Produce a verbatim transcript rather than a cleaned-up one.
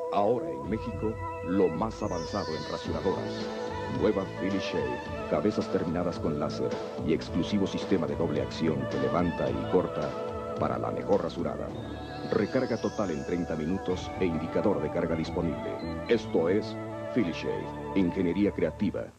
Ahora en México, lo más avanzado en rasuradoras. Nueva Philly Shave, cabezas terminadas con láser y exclusivo sistema de doble acción que levanta y corta para la mejor rasurada. Recarga total en treinta minutos e indicador de carga disponible. Esto es Philly Shave, ingeniería creativa.